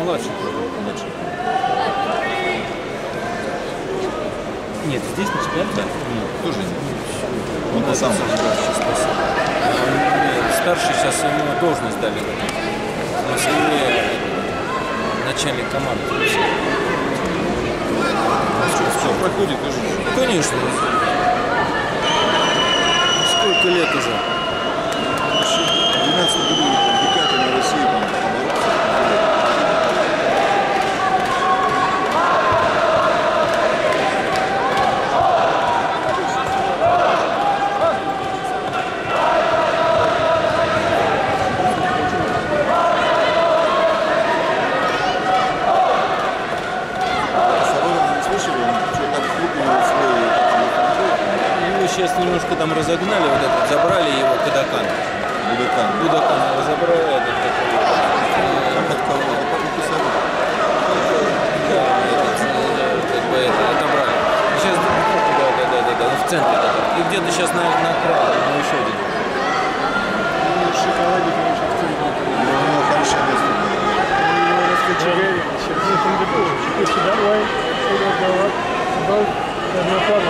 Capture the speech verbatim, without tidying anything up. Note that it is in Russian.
младший. Младший. Нет, здесь на чемпионате? Да. Нет. Тоже нет. Он Да, по самому. Старший сейчас ему должность дали. На себе начальник команды. Все проходит тоже. Конечно. Сколько лет уже? В двенадцатом году индикаторы России побороться. Сейчас немножко там разогнали, вот этот, забрали его Кудакан. Будакан. Будакан его забрали, этот такой. От кого? Да, этот, как бы это, отобрали. Сейчас, да, да, да, да, да, в центре. И где-то сейчас на, на краю, на еще один. Шоколадик, конечно, в центре. У него хорошее место. Раскочегарили. Сейчас. Давай. About одна пара.